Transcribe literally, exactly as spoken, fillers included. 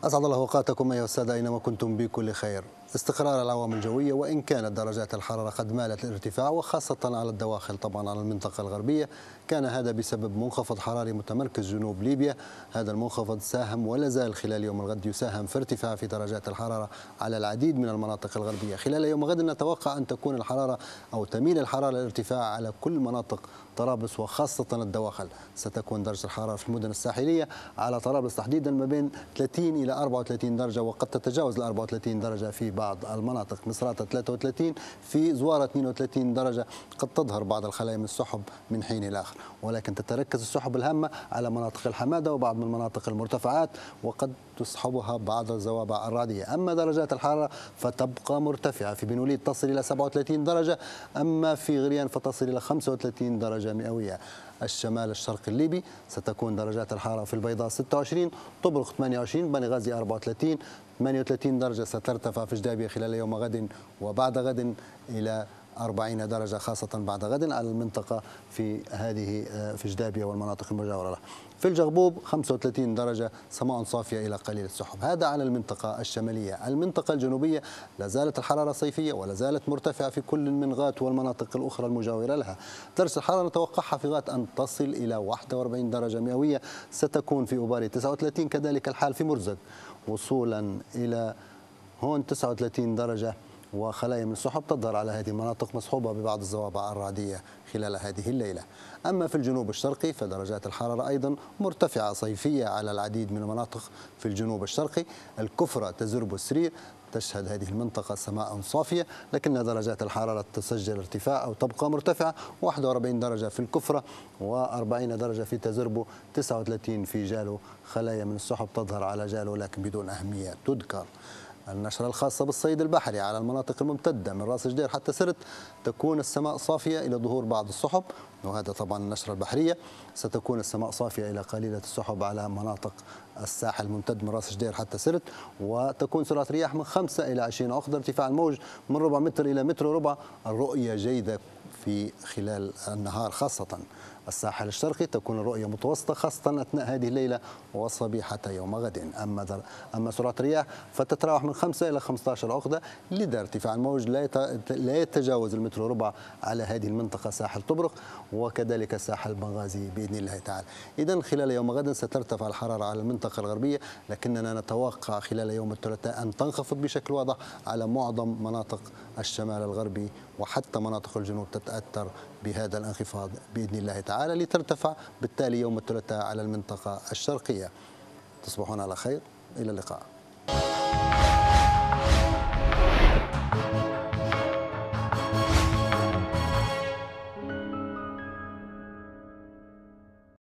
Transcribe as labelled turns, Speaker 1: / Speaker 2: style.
Speaker 1: أسعد الله أوقاتكم أيها السادة أينما كنتم بكل خير. استقرار العوامل الجوية وإن كانت درجات الحرارة قد مالت للارتفاع وخاصة على الدواخل طبعا على المنطقة الغربية، كان هذا بسبب منخفض حراري متمركز جنوب ليبيا. هذا المنخفض ساهم ولا زال خلال يوم الغد يساهم في ارتفاع في درجات الحرارة على العديد من المناطق الغربية. خلال يوم غد نتوقع أن تكون الحرارة أو تميل الحرارة للارتفاع على كل مناطق طرابلس وخاصة الدواخل. ستكون درجة الحرارة في المدن الساحلية على طرابلس تحديدا ما بين ثلاثين إلى أربعة وثلاثين درجة، وقد تتجاوز ال أربعة وثلاثين درجة في بعض المناطق. مصراتة ثلاثة وثلاثين، في زوارة اثنين وثلاثين درجة. قد تظهر بعض الخلايا من السحب من حين إلى آخر، ولكن تتركز السحب الهامة على مناطق الحمادة وبعض من مناطق المرتفعات، وقد تصحبها بعض الزوابع الرعدية. أما درجات الحرارة فتبقى مرتفعة. في بن وليد تصل إلى سبعة وثلاثين درجة، أما في غريان فتصل إلى خمسة وثلاثين درجة مئوية. الشمال الشرقي الليبي ستكون درجات الحرارة في البيضاء ستة وعشرين، طبرق ثمانية وعشرين، بني غازي أربعة وثلاثين، ثمانية وثلاثين درجة سترتفع في جدابية خلال يوم غد وبعد غد إلى أربعين درجة، خاصة بعد غد على المنطقة في هذه في جدابية والمناطق المجاورة له. في الجغبوب خمسة وثلاثين درجة، سماء صافية إلى قليل السحب. هذا على المنطقة الشمالية. المنطقة الجنوبية لا زالت الحرارة صيفية ولا زالت مرتفعة في كل من غات والمناطق الأخرى المجاورة لها. درجة الحرارة نتوقعها في غات أن تصل إلى واحد وأربعين درجة مئوية، ستكون في أباري تسعة وثلاثين، كذلك الحال في مرزق وصولا إلى هون تسعة وثلاثين درجة، وخلايا من السحب تظهر على هذه المناطق مصحوبة ببعض الزوابع الرعدية خلال هذه الليلة. أما في الجنوب الشرقي فدرجات الحرارة أيضا مرتفعة صيفية على العديد من المناطق في الجنوب الشرقي. الكفرة، تزرب، السرير تشهد هذه المنطقة سماء صافية، لكن درجات الحرارة تسجل ارتفاع أو تبقى مرتفعة. واحد وأربعين درجة في الكفرة وأربعين درجة في تزربو، تسعة وثلاثين في جالو. خلايا من السحب تظهر على جالو لكن بدون أهمية تذكر. النشرة الخاصة بالصيد البحري على المناطق الممتدة من راس جدير حتى سرت تكون السماء صافية إلى ظهور بعض السحب، وهذا طبعا النشرة البحرية. ستكون السماء صافية إلى قليلة السحب على مناطق الساحل الممتد من راس جدير حتى سرت، وتكون سرعة رياح من خمسة إلى عشرين عقدة، ارتفاع الموج من ربع متر إلى متر وربع. الرؤية جيدة في خلال النهار، خاصة الساحل الشرقي تكون الرؤية متوسطة خاصة أثناء هذه الليلة وصبيحة يوم غد. أما أما سرعة الرياح فتتراوح من خمسة إلى خمسة عشر عقدة، لذا ارتفاع الموج لا يتجاوز المتر وربع على هذه المنطقة، ساحل طبرق وكذلك ساحل بنغازي بإذن الله تعالى. إذن خلال يوم غد سترتفع الحرارة على المنطقة الغربية، لكننا نتوقع خلال يوم الثلاثاء أن تنخفض بشكل واضح على معظم مناطق الشمال الغربي، وحتى مناطق الجنوب تتأثر بهذا الانخفاض بإذن الله تعالى، لترتفع بالتالي يوم الثلاثاء على المنطقة الشرقية. تصبحون على خير، إلى اللقاء.